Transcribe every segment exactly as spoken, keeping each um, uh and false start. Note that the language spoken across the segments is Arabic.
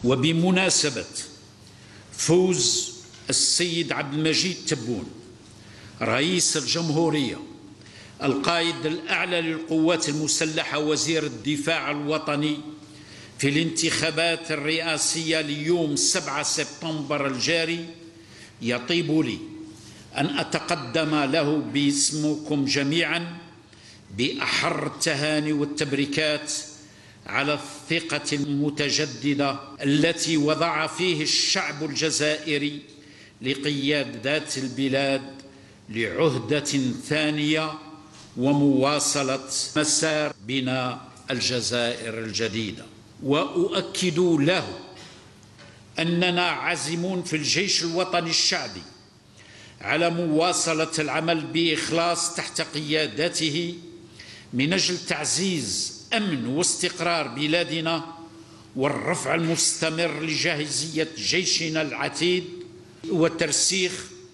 وبمناسبة فوز السيد عبد المجيد تبون رئيس الجمهورية القائد الأعلى للقوات المسلحة وزير الدفاع الوطني في الانتخابات الرئاسية ليوم سبعة سبتمبر الجاري، يطيب لي أن أتقدم له باسمكم جميعا بأحر التهاني والتبريكات على الثقة المتجددة التي وضع فيه الشعب الجزائري لقيادة البلاد لعهدة ثانية ومواصلة مسار بناء الجزائر الجديدة. وأؤكد له أننا عازمون في الجيش الوطني الشعبي على مواصلة العمل بإخلاص تحت قيادته من أجل تعزيز أمن واستقرار بلادنا والرفع المستمر لجاهزية جيشنا العتيد وترسيخ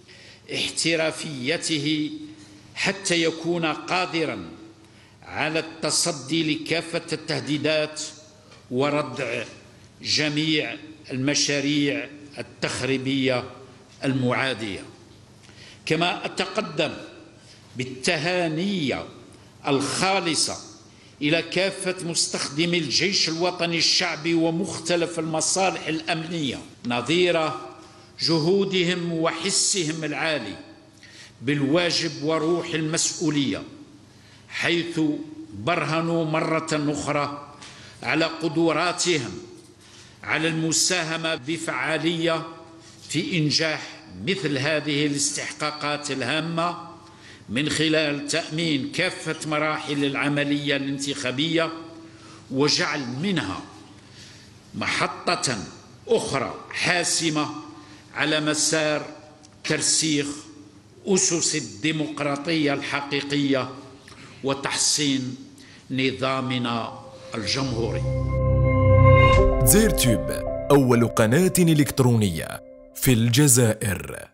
احترافيته حتى يكون قادرا على التصدي لكافة التهديدات وردع جميع المشاريع التخريبية المعادية. كما أتقدم بالتهاني الخالصة إلى كافة مستخدمي الجيش الوطني الشعبي ومختلف المصالح الأمنية نظير جهودهم وحسهم العالي بالواجب وروح المسؤولية، حيث برهنوا مرة أخرى على قدراتهم على المساهمة بفعالية في إنجاح مثل هذه الاستحقاقات الهامة من خلال تأمين كافة مراحل العملية الانتخابية وجعل منها محطة أخرى حاسمة على مسار ترسيخ أسس الديمقراطية الحقيقية وتحسين نظامنا الجمهوري. زيرتيوب أول قناة إلكترونية في الجزائر.